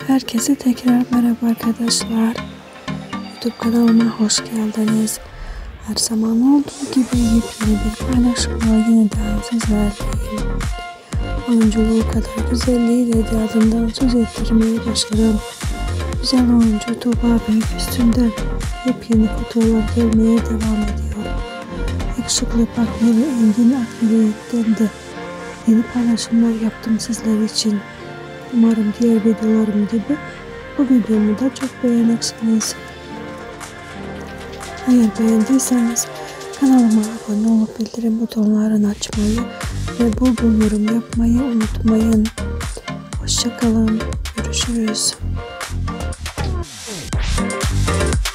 Herkese tekrar merhaba arkadaşlar. YouTube kanalıma hoş geldiniz. Her zaman olduğu gibi yepyeni bir paylaşımla yeniden sizlerleyim. Oyunculuğu kadar güzelliğiyle de adından söz ettirmeyi başaran güzel oyuncu Tuğba Büyüküstün'den yepyeni fotoğraflar gelmeye devam ediyor. Yakışıklı partneri Engin Akbilek'ten de yeni paylaşımlar yaptım sizler için. Umarım diğer videolarım gibi bu videomu da çok beğenirsiniz. Eğer beğendiyseniz kanalıma abone olup bildirim butonlarını açmayı ve bol bol yorum yapmayı unutmayın. Hoşça kalın. Görüşürüz.